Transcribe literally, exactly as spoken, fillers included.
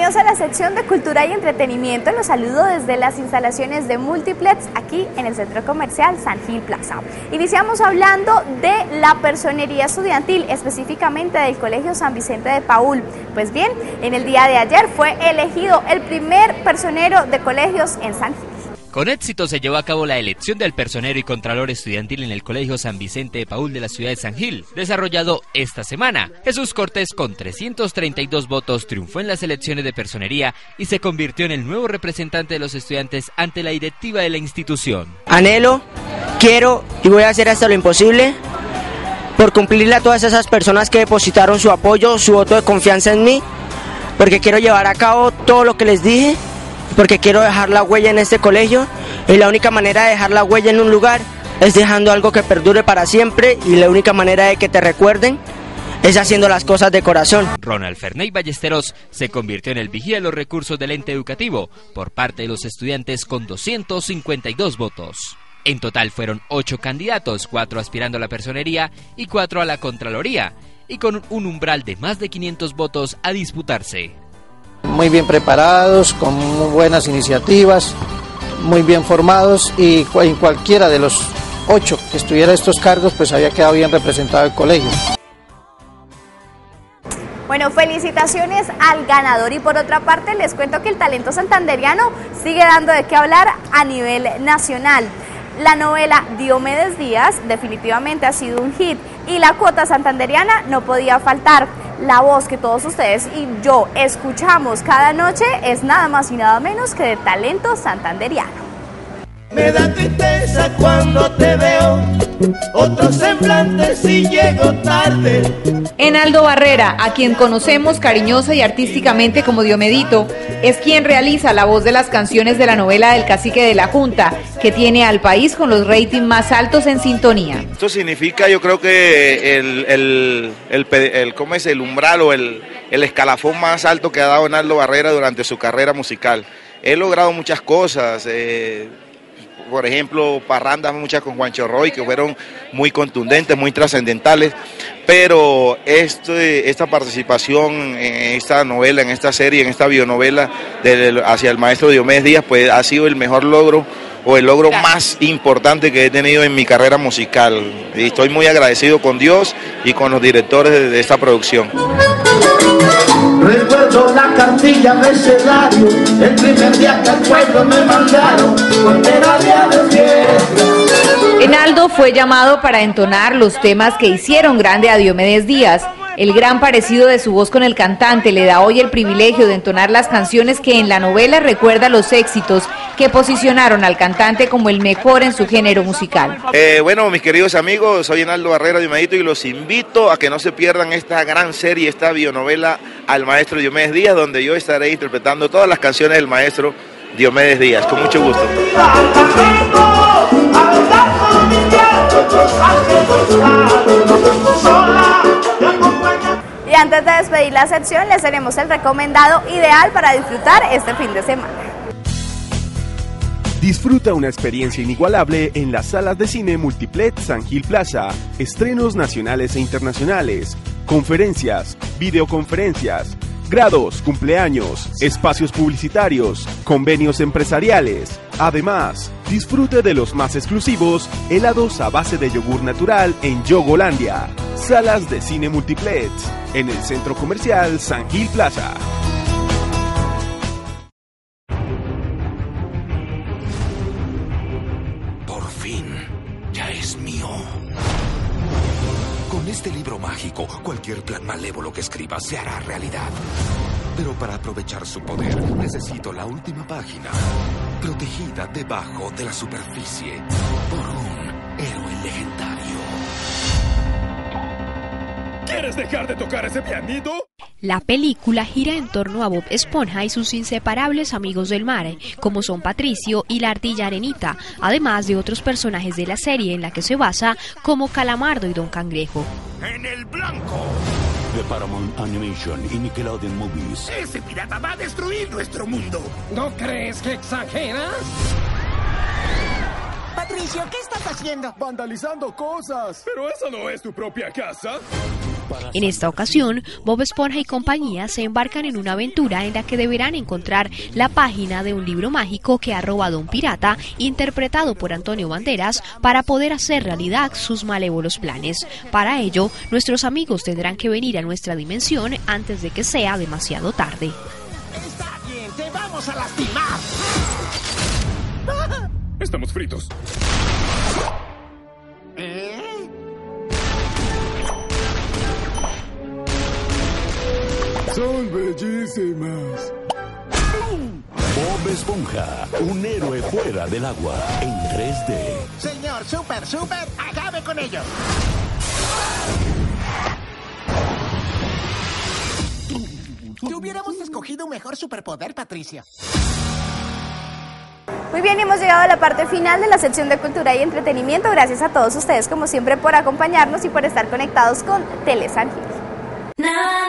Bienvenidos a la sección de Cultura y Entretenimiento. Los saludo desde las instalaciones de Multiplex aquí en el Centro Comercial San Gil Plaza. Iniciamos hablando de la personería estudiantil, específicamente del Colegio San Vicente de Paúl. Pues bien, en el día de ayer fue elegido el primer personero de colegios en San Gil. Con éxito se llevó a cabo la elección del personero y contralor estudiantil en el Colegio San Vicente de Paúl de la ciudad de San Gil, desarrollado esta semana. Jesús Cortés, con trescientos treinta y dos votos, triunfó en las elecciones de personería y se convirtió en el nuevo representante de los estudiantes ante la directiva de la institución. Anhelo, quiero y voy a hacer hasta lo imposible por cumplirle a todas esas personas que depositaron su apoyo, su voto de confianza en mí, porque quiero llevar a cabo todo lo que les dije, porque quiero dejar la huella en este colegio, y la única manera de dejar la huella en un lugar es dejando algo que perdure para siempre, y la única manera de que te recuerden es haciendo las cosas de corazón. Ronald Ferney Ballesteros se convirtió en el vigía de los recursos del ente educativo por parte de los estudiantes con doscientos cincuenta y dos votos. En total fueron ocho candidatos, cuatro aspirando a la personería y cuatro a la contraloría, y con un umbral de más de quinientos votos a disputarse. Muy bien preparados, con muy buenas iniciativas, muy bien formados, y en cualquiera de los ocho que estuviera estos cargos pues había quedado bien representado el colegio. Bueno, felicitaciones al ganador, y por otra parte les cuento que el talento santanderiano sigue dando de qué hablar a nivel nacional. La novela Diomedes Díaz definitivamente ha sido un hit y la cuota santanderiana no podía faltar. La voz que todos ustedes y yo escuchamos cada noche es nada más y nada menos que de talento santanderiano. Me da tristeza cuando te veo, otro semblante si llego tarde. Enaldo Barrera, a quien conocemos cariñosa y artísticamente como Diomedito, es quien realiza la voz de las canciones de la novela del Cacique de la Junta, que tiene al país con los ratings más altos en sintonía. Esto significa, yo creo que el, el, el, el, el, ¿cómo es? el umbral o el, el escalafón más alto que ha dado Enaldo Barrera durante su carrera musical. He logrado muchas cosas, eh, por ejemplo, parrandas muchas con Juancho Roy, que fueron muy contundentes, muy trascendentales, pero este, esta participación en esta novela, en esta serie, en esta bionovela de, hacia el maestro Diomedes Díaz, pues ha sido el mejor logro o el logro más importante que he tenido en mi carrera musical, y estoy muy agradecido con Dios y con los directores de, de esta producción. Recuerdo la cartilla de Celario, el primer día que al pueblo me mandaron, porque era día de fiesta. Enaldo fue llamado para entonar los temas que hicieron grande a Diomedes Díaz. El gran parecido de su voz con el cantante le da hoy el privilegio de entonar las canciones que en la novela recuerda los éxitos que posicionaron al cantante como el mejor en su género musical. Eh, bueno, mis queridos amigos, soy Enaldo Barrera Diomedito y los invito a que no se pierdan esta gran serie, esta bionovela al maestro Diomedes Díaz, donde yo estaré interpretando todas las canciones del maestro Diomedes Díaz, con mucho gusto. Y antes de despedir la sección, les tenemos el recomendado ideal para disfrutar este fin de semana. Disfruta una experiencia inigualable en las salas de cine Multiplex San Gil Plaza. Estrenos nacionales e internacionales, conferencias, videoconferencias, grados, cumpleaños, espacios publicitarios, convenios empresariales. Además, disfrute de los más exclusivos helados a base de yogur natural en Yogolandia. Salas de cine Multiplex en el Centro Comercial San Gil Plaza. Por fin, ya es mío. Con este libro mágico, cualquier plan malévolo que escriba se hará realidad. Pero para aprovechar su poder, necesito la última página, protegida debajo de la superficie por un héroe legendario. ¿Quieres dejar de tocar ese pianito? La película gira en torno a Bob Esponja y sus inseparables amigos del mar, como son Patricio y la ardilla Arenita, además de otros personajes de la serie en la que se basa, como Calamardo y Don Cangrejo. ¡En el blanco! De Paramount Animation y Nickelodeon Movies. ¡Ese pirata va a destruir nuestro mundo! ¿No crees que exageras? Patricio, ¿qué estás haciendo? Vandalizando cosas. ¿Pero esa no es tu propia casa? En esta ocasión, Bob Esponja y compañía se embarcan en una aventura en la que deberán encontrar la página de un libro mágico que ha robado un pirata, interpretado por Antonio Banderas, para poder hacer realidad sus malévolos planes. Para ello, nuestros amigos tendrán que venir a nuestra dimensión antes de que sea demasiado tarde. Está bien, te vamos a lastimar. Estamos fritos. ¿Eh? Son bellísimas. Bob Esponja, un héroe fuera del agua en tres D. Señor Super Super, acabe con ellos. Te hubiéramos escogido un mejor superpoder, Patricia. Muy bien, hemos llegado a la parte final de la sección de Cultura y Entretenimiento. Gracias a todos ustedes, como siempre, por acompañarnos y por estar conectados con Tele San Gil.